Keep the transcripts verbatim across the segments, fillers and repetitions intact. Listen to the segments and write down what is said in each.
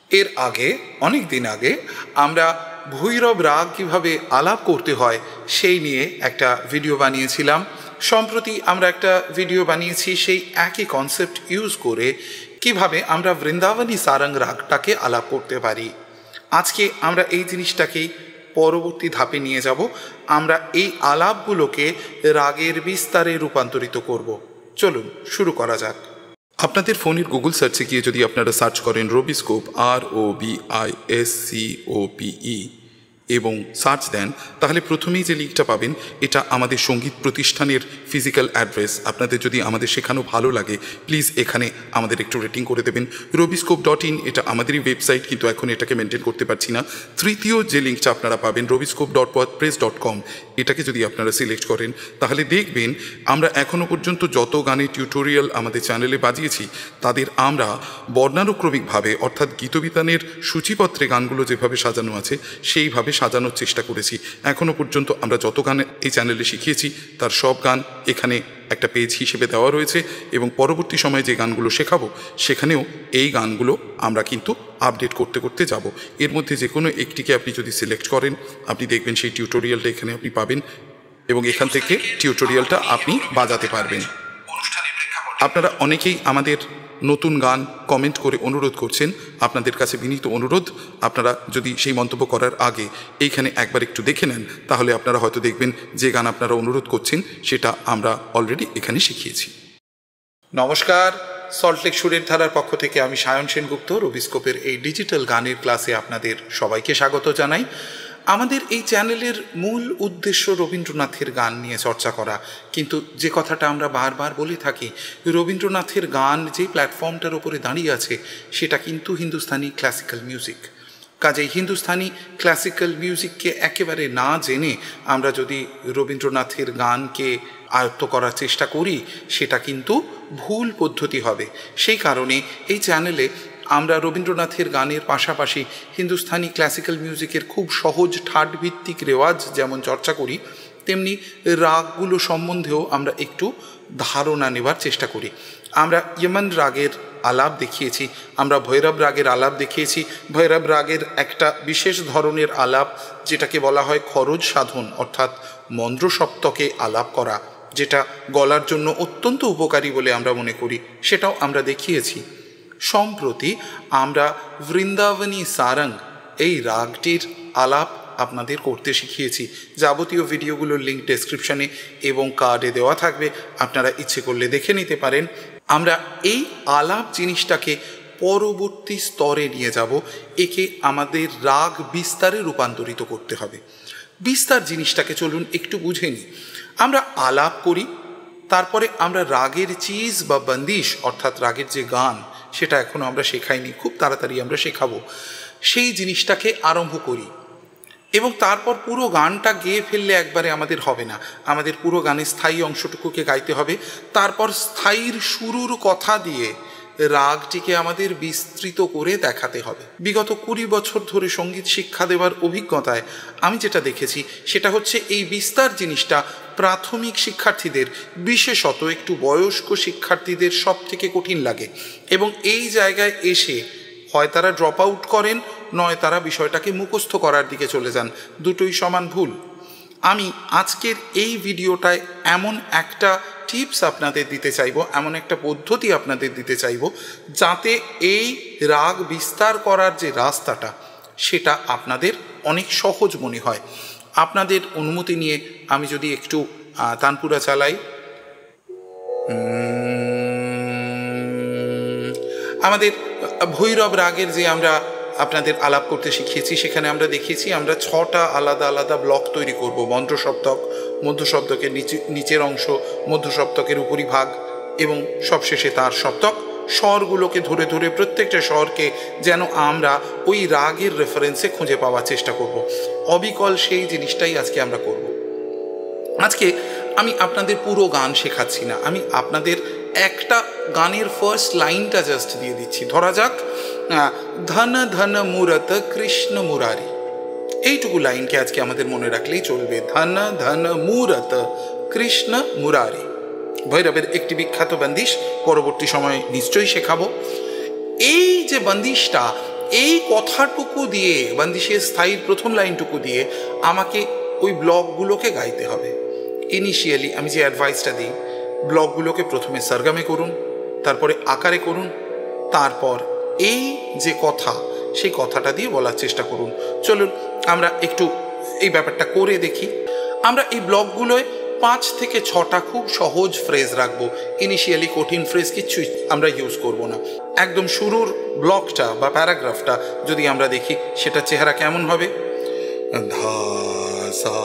এর আগে অনেক দিন আগে আমরা ভৈরব রাগ কীভাবে আলাপ করতে হয় সেই নিয়ে একটা ভিডিও বানিয়েছিলাম। সম্প্রতি আমরা একটা ভিডিও বানিয়েছি সেই একই কনসেপ্ট ইউজ করে কিভাবে আমরা বৃন্দাবনী সারং রাগটাকে আলাপ করতে পারি। আজকে আমরা এই জিনিসটাকেই পরবর্তী ধাপে নিয়ে যাব। আমরা এই আলাপগুলোকে রাগের বিস্তারে রূপান্তরিত করব। চলুন শুরু করা যাক। আপনাদের ফোনের গুগল সার্চে গিয়ে যদি আপনারা সার্চ করেন Robiscope, R O B I S C O P E, এবং সার্চ দেন, তাহলে প্রথমেই যে লিঙ্কটা পাবেন এটা আমাদের সঙ্গীত প্রতিষ্ঠানের ফিজিক্যাল অ্যাড্রেস। আপনাদের যদি আমাদের শেখানো ভালো লাগে প্লিজ এখানে আমাদের একটু রেটিং করে দেবেন। রবিস্কোপ ডট ইন এটা আমাদেরই ওয়েবসাইট, কিন্তু এখন এটাকে মেনটেন করতে পারছি না। তৃতীয় যে লিঙ্কটা আপনারা পাবেন Robiscope dot WordPress dot com, এটাকে যদি আপনারা সিলেক্ট করেন তাহলে দেখবেন আমরা এখনও পর্যন্ত যত গানের টিউটোরিয়াল আমাদের চ্যানেলে বাজিয়েছি তাদের আমরা বর্ণানুক্রমিকভাবে, অর্থাৎ গীতবিতানের সূচিপত্রে গানগুলো যেভাবে সাজানো আছে সেইভাবে সাজানোর চেষ্টা করেছি। এখনও পর্যন্ত আমরা যত গান এই চ্যানেলে শিখিয়েছি তার সব গান এখানে একটা পেজ হিসেবে দেওয়া রয়েছে, এবং পরবর্তী সময়ে যে গানগুলো শেখাবো সেখানেও এই গানগুলো আমরা কিন্তু আপডেট করতে করতে যাব। এর মধ্যে যে কোনো একটিকে আপনি যদি সিলেক্ট করেন আপনি দেখবেন সেই টিউটোরিয়ালটা এখানে আপনি পাবেন, এবং এখান থেকে টিউটোরিয়ালটা আপনি বাজাতে পারবেন। আপনারা অনেকেই আমাদের নতুন গান কমেন্ট করে অনুরোধ করছেন। আপনাদের কাছে বিনীত অনুরোধ, আপনারা যদি সেই মন্তব্য করার আগে এইখানে একবার একটু দেখে নেন তাহলে আপনারা হয়তো দেখবেন যে গান আপনারা অনুরোধ করছেন সেটা আমরা অলরেডি এখানে শিখিয়েছি। নমস্কার, সল্টলেক সুরের ধারার পক্ষ থেকে আমি সায়ন সেনগুপ্ত রবিস্কোপের এই ডিজিটাল গানের ক্লাসে আপনাদের সবাইকে স্বাগত জানাই। আমাদের এই চ্যানেলের মূল উদ্দেশ্য রবীন্দ্রনাথের গান নিয়ে চর্চা করা, কিন্তু যে কথাটা আমরা বারবার বলে থাকি, রবীন্দ্রনাথের গান যে প্ল্যাটফর্মটার উপরে দাঁড়িয়ে আছে সেটা কিন্তু হিন্দুস্তানি ক্লাসিক্যাল মিউজিক। কাজেই হিন্দুস্তানি ক্লাসিক্যাল মিউজিককে একেবারে না জেনে আমরা যদি রবীন্দ্রনাথের গানকে আয়ত্ত করার চেষ্টা করি সেটা কিন্তু ভুল পদ্ধতি হবে। সেই কারণে এই চ্যানেলে আমরা রবীন্দ্রনাথের গানের পাশাপাশি হিন্দুস্তানি ক্লাসিক্যাল মিউজিকের খুব সহজ ঠাট ভিত্তিক রেওয়াজ যেমন চর্চা করি, তেমনি রাগগুলো সম্বন্ধেও আমরা একটু ধারণা নেবার চেষ্টা করি। আমরা ইয়মন রাগের আলাপ দেখিয়েছি, আমরা ভৈরব রাগের আলাপ দেখিয়েছি। ভৈরব রাগের একটা বিশেষ ধরনের আলাপ যেটাকে বলা হয় খরজ সাধন, অর্থাৎ মন্দ্র সপ্তকে আলাপ করা, যেটা গলার জন্য অত্যন্ত উপকারী বলে আমরা মনে করি, সেটাও আমরা দেখিয়েছি। সম্প্রতি আমরা বৃন্দাবনী সারং এই রাগটির আলাপ আপনাদের করতে শিখিয়েছি। যাবতীয় ভিডিওগুলোর লিঙ্ক ডেসক্রিপশানে এবং কার্ডে দেওয়া থাকবে, আপনারা ইচ্ছে করলে দেখে নিতে পারেন। আমরা এই আলাপ জিনিসটাকে পরবর্তী স্তরে নিয়ে যাব। একে আমাদের রাগ বিস্তারে রূপান্তরিত করতে হবে। বিস্তার জিনিসটাকে চলুন একটু বুঝে নিই। আমরা আলাপ করি, তারপরে আমরা রাগের চিজ বা বন্দিশ, অর্থাৎ রাগের যে গান সেটা এখনও আমরা শেখাইনি, খুব তাড়াতাড়ি আমরা শেখাবো, সেই জিনিসটাকে আরম্ভ করি। এবং তারপর পুরো গানটা গেয়ে ফেললে একবারে আমাদের হবে না, আমাদের পুরো গানের স্থায়ী অংশটুকুকে গাইতে হবে। তারপর স্থায়ীর শুরুর কথা দিয়ে রাগটিকে আমাদের বিস্তৃত করে দেখাতে হবে। বিগত কুড়ি বছর ধরে সঙ্গীত শিক্ষা দেওয়ার অভিজ্ঞতায় আমি যেটা দেখেছি সেটা হচ্ছে এই বিস্তার জিনিসটা প্রাথমিক শিক্ষার্থীদের, বিশেষত একটু বয়স্ক শিক্ষার্থীদের সব থেকে কঠিন লাগে, এবং এই জায়গায় এসে হয় তারা ড্রপ আউট করেন, নয় তারা বিষয়টাকে মুখস্থ করার দিকে চলে যান। দুটোই সমান ভুল। আমি আজকের এই ভিডিওটায় এমন একটা টিপস আপনাদের দিতে চাইব, এমন একটা পদ্ধতি আপনাদের দিতে চাইব যাতে এই রাগ বিস্তার করার যে রাস্তাটা সেটা আপনাদের অনেক সহজ মনে হয়। আপনাদের অনুমতি নিয়ে আমি যদি একটু তানপুরা চালাই। আমাদের ভৈরব রাগের যে আমরা আপনাদের আলাপ করতে শিখিয়েছি সেখানে আমরা দেখিয়েছি আমরা ছটা আলাদা আলাদা ব্লক তৈরি করব। মন্ত্র সপ্তক, মধ্য সপ্তকের নিচে নিচের অংশ, মধ্য সপ্তকের উপরিভাগ এবং সবশেষে তার সপ্তক। স্বরগুলোকে ধরে ধরে প্রত্যেকটা স্বরকে যেন আমরা ওই রাগের রেফারেন্সে খুঁজে পাওয়ার চেষ্টা করব। অবিকল সেই জিনিসটাই আজকে আমরা করব। আজকে আমি আপনাদের পুরো গান শেখাচ্ছি না, আমি আপনাদের একটা গানের ফার্স্ট লাইনটা জাস্ট দিয়ে দিচ্ছি। ধরা যাক ধন ধন মূরত কৃষ্ণ মুরারি, এইটুকু লাইনকে আজকে আমাদের মনে রাখলেই চলবে। ধন ধন মূরত কৃষ্ণ মুরারি ভৈরবের একটি বিখ্যাত বন্দিশ, পরবর্তী সময়ে নিশ্চয়ই শেখাবো। এই যে বন্দিশটা, এই কথাটুকু দিয়ে বন্দিশের স্থায়ীর প্রথম লাইনটুকু দিয়ে আমাকে ওই ব্লকগুলোকে গাইতে হবে। ইনিশিয়ালি আমি যে অ্যাডভাইসটা দিই, ব্লকগুলোকে প্রথমে সরগমে করুন, তারপরে আকারে করুন, তারপর এই যে কথা সেই কথাটা দিয়ে বলার চেষ্টা করুন। চলুন আমরা একটু এই ব্যাপারটা করে দেখি। আমরা এই ব্লকগুলোয় পাঁচ থেকে ছটা খুব সহজ ফ্রেজ রাখবো। ইনিশিয়ালি কঠিন ফ্রেজ কিচ্ছুই আমরা ইউজ করব না। একদম শুরুর ব্লকটা বা প্যারাগ্রাফটা যদি আমরা দেখি, সেটা চেহারা কেমন হবে? ধা সা,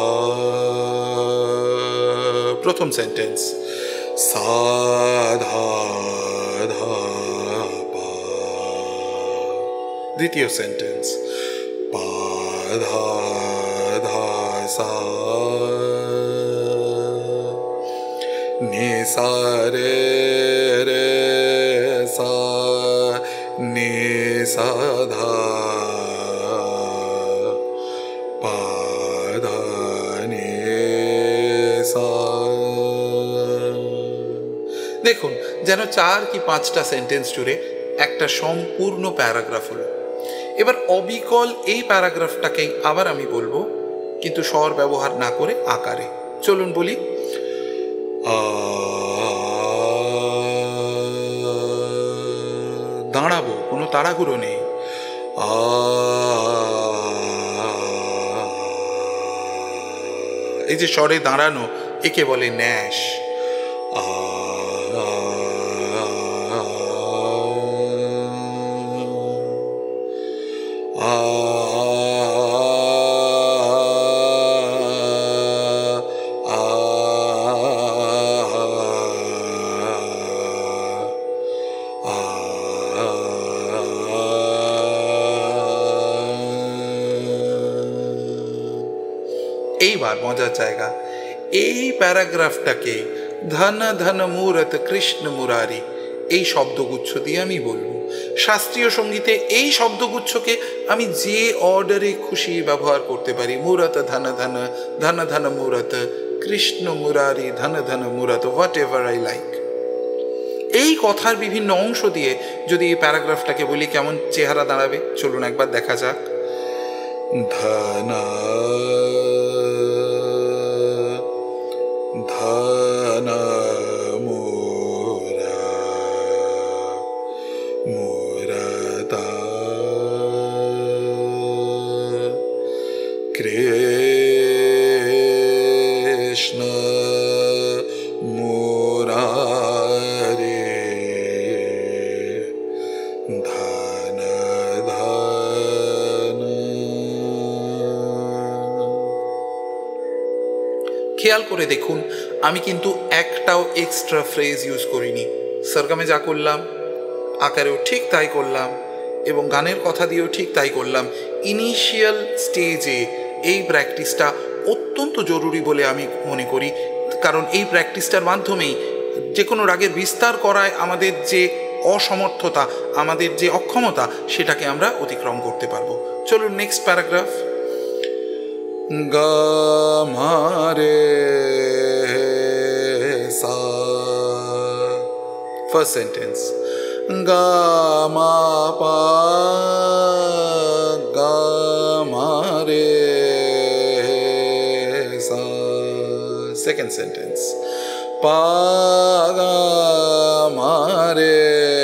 প্রথম সেন্টেন্স সা ধা ধা পা, দ্বিতীয় সেন্টেন্স পা ধা ধা সা, নি সা রে রে সা, নি সা ধা, পা ধা নি সা। দেখুন যেন চার কি পাঁচটা সেন্টেন্স জুড়ে একটা সম্পূর্ণ প্যারাগ্রাফ হলো। এবার অবিকল এই প্যারাগ্রাফটাকেই আবার আমি বলবো, কিন্তু স্বর ব্যবহার না করে আকারে। চলুন বলি। দাঁড়াবো, কোনো তাড়াহুড়ো নেই। আ, এই যে স্বরে দাঁড়ানো, একে বলে ন্যাস। আ, এইবার মজার জায়গা, এই প্যারাগ্রাফটাকে ধন ধন মূরত কৃষ্ণ মুরারি এই শব্দগুচ্ছ দিয়ে আমি বলবো। শাস্ত্রীয় সঙ্গীতে এই শব্দগুচ্ছকে আমি যে অর্ডারে খুশি ব্যবহার করতে পারি। মূরত ধন ধন, ধন ধন মূরত, কৃষ্ণ মুরারি ধন ধন মূরত, হোয়াট এভার আই লাইক। এই কথার বিভিন্ন অংশ দিয়ে যদি এই প্যারাগ্রাফটাকে বলি, কেমন চেহারা দাঁড়াবে চলুন একবার দেখা যাক। ধন ধন মোরা মোরতা কৃষ্ণ মুরারে ধন ধন। খেয়াল করে দেখুন আমি কিন্তু একটাও এক্সট্রা ফ্রেজ ইউজ করিনি। সরগমে যা করলাম আকারেও ঠিক তাই করলাম, এবং গানের কথা দিয়েও ঠিক তাই করলাম। ইনিশিয়াল স্টেজে এই প্র্যাকটিসটা অত্যন্ত জরুরি বলে আমি মনে করি, কারণ এই প্র্যাকটিসটার মাধ্যমেই যে কোনো রাগের বিস্তার করায় আমাদের যে অসমর্থতা, আমাদের যে অক্ষমতা, সেটাকে আমরা অতিক্রম করতে পারবো। চলুন নেক্সট প্যারাগ্রাফ। গা মা রে সা, ফার্স্ট সেন্টেন্স। গা মা পা, গা মা রে সা, সেকেন্ড সেন্টেন্স। পা গা মা রে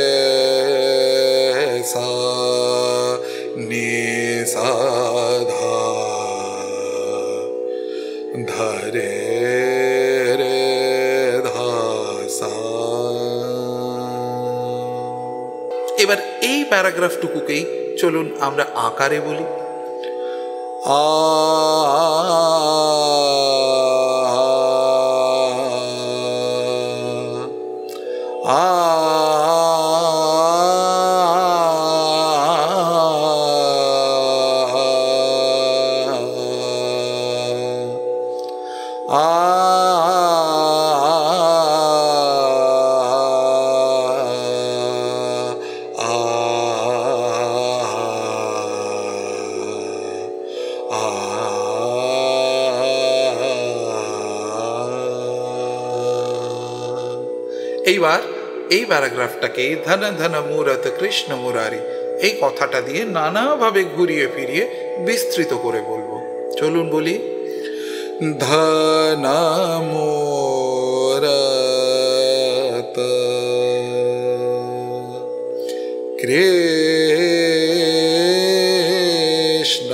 সা, নি সা ধা, ধরে রে ধা সা। এবার এই প্যারাগ্রাফটুকুকেই চলুন আমরা আকারে বলি। আ আ এইবার এই প্যারাগ্রাফটাকে ধন ধন মূরত কৃষ্ণ মুরারি এই কথাটা দিয়ে নানাভাবে ঘুরিয়ে ফিরিয়ে বিস্তৃত করে বলবো। চলুন বলি। ধনা মোরত কৃষ্ণ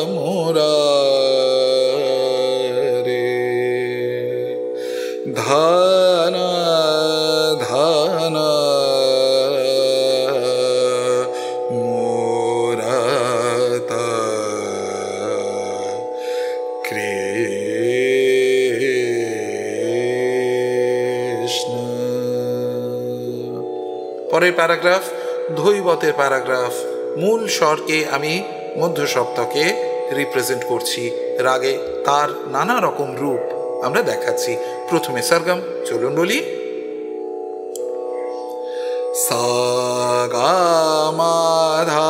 মুরারে ধনা ধনা মোরত কৃষ্ণ। পরের প্যারাগ্রাফ ধৈবতের প্যারাগ্রাফ। মূল স্বরকে আমি মধ্য সপ্তকে রিপ্রেজেন্ট করছি, রাগে তার নানা রকম রূপ আমরা দেখাচ্ছি। প্রথমে সরগম, চলুন বলি। সা গা মা ধা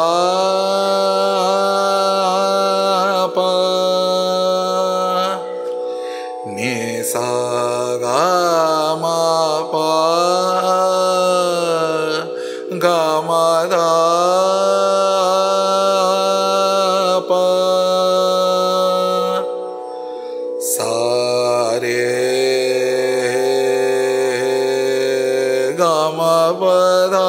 পা নি সা গা মা পা গা মা ধা পা সা রে গা মা পা ধা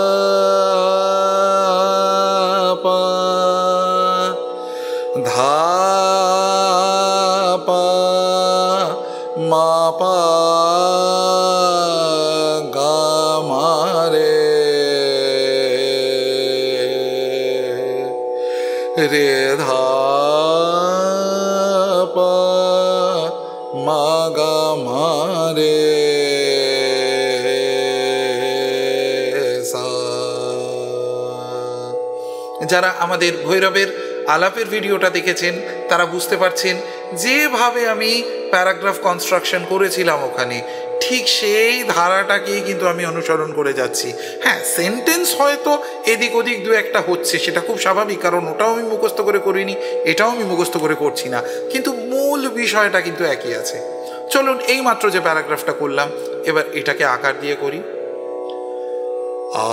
পা ধা পা মা পা গা মা রে রে ধা পা মা গা মা রে সা। যারা আমাদের ভৈরবের আলাপের ভিডিওটা দেখেছেন তারা বুঝতে পারছেন যেভাবে আমি প্যারাগ্রাফ কনস্ট্রাকশন করেছিলাম ওখানে ঠিক সেই ধারাটাকেই কিন্তু আমি অনুসরণ করে যাচ্ছি। হ্যাঁ, সেন্টেন্স হয়তো এদিক ওদিক দু একটা হচ্ছে, সেটা খুব স্বাভাবিক, কারণ ওটাও আমি মুখস্থ করে করিনি, এটাও আমি মুখস্থ করে করছি না, কিন্তু মূল বিষয়টা কিন্তু একই আছে। চলুন এই মাত্র যে প্যারাগ্রাফটা করলাম এবার এটাকে আকার দিয়ে করি। আ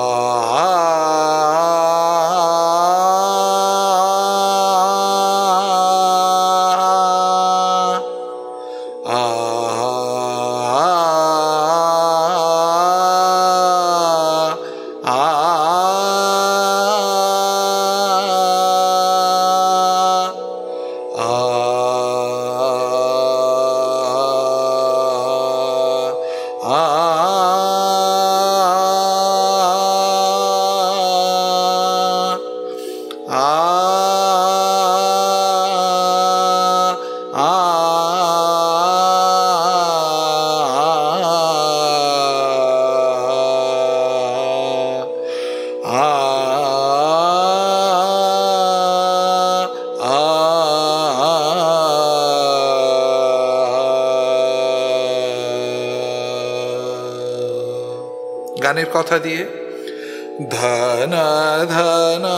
গানের কথা দিয়ে ধনা ধনা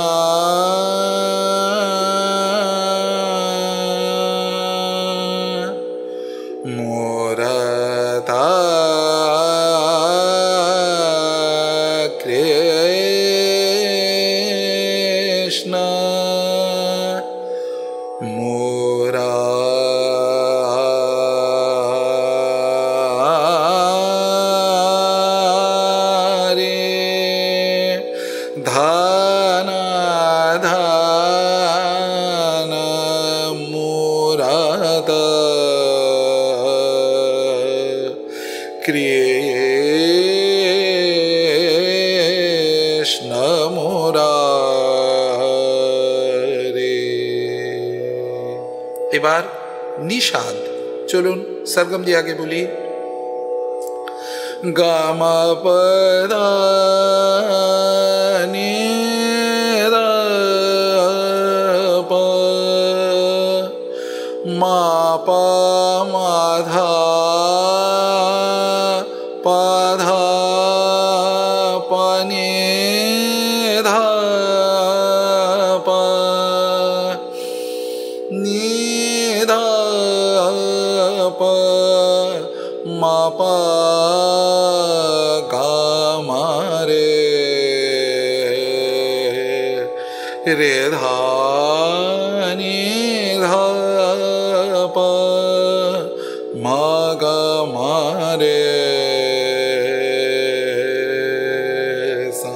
মোরতা কৃষ্ণ মোরা ধনা ধনা মুরাদ কৃষ্ণ মুরারে। এবার নিষাদ, চলুন সরগম দিয়ে আগে বলি। গা মা পা ধা নি ধা পা মা পা মা ধা পা ধা পা নি ধা পা নি ধা পা মা পা গা মা রে রে ধা নি ধা পা মা গা মা রে সা।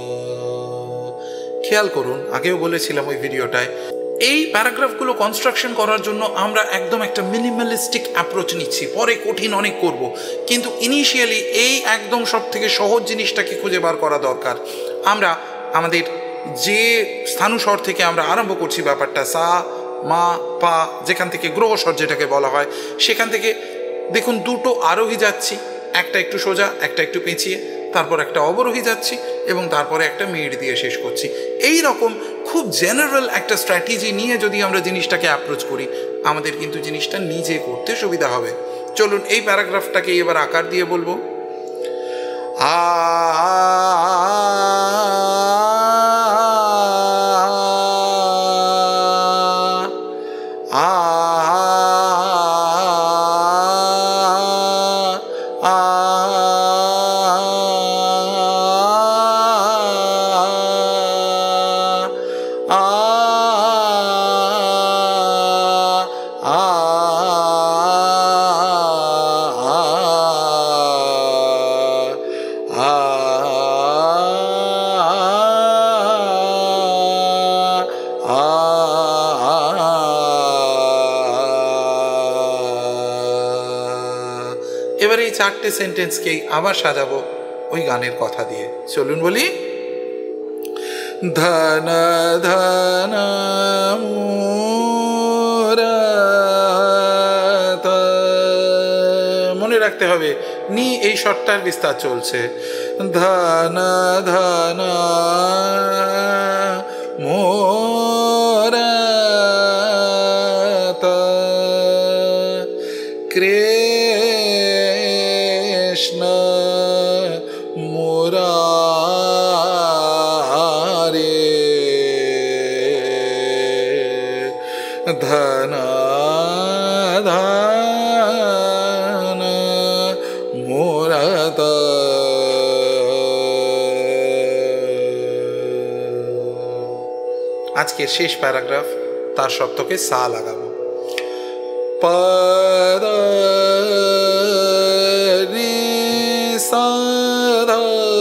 খেয়াল করুন, আগেও বলেছিলাম ওই ভিডিওটায়, এই প্যারাগ্রাফগুলো কনস্ট্রাকশন করার জন্য আমরা একদম একটা মিনিমালিস্টিক অ্যাপ্রোচ নিচ্ছি, পরে কঠিন অনেক করব, কিন্তু ইনিশিয়ালি এই একদম সব থেকে সহজ জিনিসটাকে খুঁজে বার করা দরকার। আমরা আমাদের যে স্থানুস্বর থেকে আমরা আরম্ভ করছি ব্যাপারটা, সা মা পা, যেখান থেকে গ্রহস্বর যেটাকে বলা হয়, সেখান থেকে দেখুন দুটো আরোহী যাচ্ছি, একটা একটু সোজা, একটা একটু পেঁচিয়ে, তারপর একটা অবরোহী যাচ্ছি এবং তারপরে একটা মিড দিয়ে শেষ করছি। এই রকম খুব জেনারেল একটা স্ট্র্যাটেজি নিয়ে যদি আমরা জিনিসটাকে অ্যাপ্রোচ করি, আমাদের কিন্তু জিনিসটা নিজে করতে সুবিধা হবে। চলুন এই প্যারাগ্রাফটাকে এবার আকার দিয়ে বলবো। আ এবার এই চারটে সেন্টেন্সকেই আবার সাজাবো ওই গানের কথা দিয়ে। চলুন বলি। ধন ধন মনে রাখতে হবে নি এই শটটার বিস্তার চলছে। ধন ধন মোরা কৃষ্ণ মুরারে ধন ধন মুরাত। আজকের শেষ প্যারাগ্রাফ, তার সপ্তকে সা লাগাবো। পদ রে সা ধা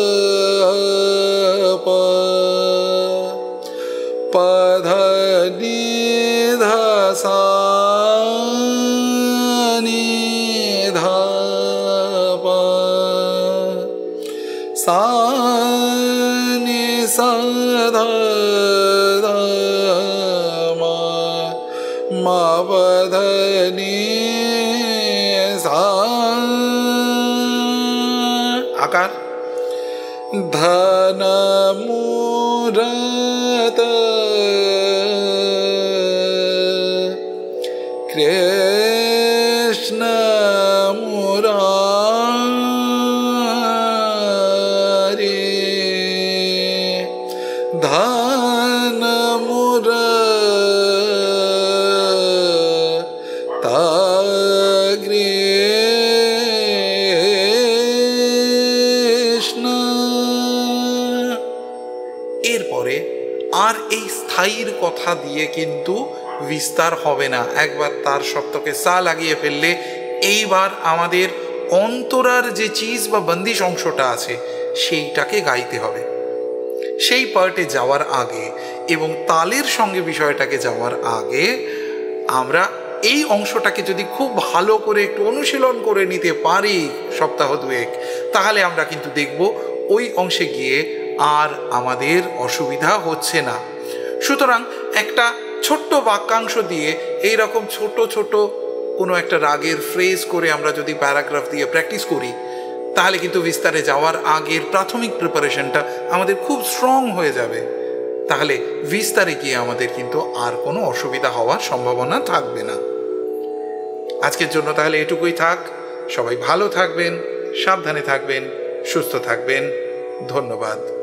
প পধ নি ধা সা নি ধা প সা নি সা ধা ধা মা মা পধ নি সা। আকার ধন মুরাত কৃষ্ণ মুরারে ধন মুরাত কৃষ্ণ। এরপরে আর এই স্থায়ীর কথা দিয়ে কিন্তু বিস্তার হবে না। একবার তার সপ্তকে সা লাগিয়ে ফেললে এইবার আমাদের অন্তরার যে চিজ বা বন্দিশ অংশটা আছে সেইটাকে গাইতে হবে। সেই পার্টে যাওয়ার আগে এবং তালের সঙ্গে বিষয়টাকে যাওয়ার আগে আমরা এই অংশটাকে যদি খুব ভালো করে একটু অনুশীলন করে নিতে পারি সপ্তাহ দুয়েক, তাহলে আমরা কিন্তু দেখব ওই অংশে গিয়ে আর আমাদের অসুবিধা হচ্ছে না। সুতরাং একটা ছোট্ট বাক্যাংশ দিয়ে এই রকম ছোট ছোট কোনো একটা রাগের ফ্রেজ করে আমরা যদি প্যারাগ্রাফ দিয়ে প্র্যাকটিস করি, তাহলে কিন্তু বিস্তারে যাওয়ার আগের প্রাথমিক প্রিপারেশনটা আমাদের খুব স্ট্রং হয়ে যাবে। তাহলে বিস্তারে গিয়ে আমাদের কিন্তু আর কোনো অসুবিধা হওয়ার সম্ভাবনা থাকবে না। আজকের জন্য তাহলে এটুকুই থাক। সবাই ভালো থাকবেন, সাবধানে থাকবেন, সুস্থ থাকবেন। ধন্যবাদ।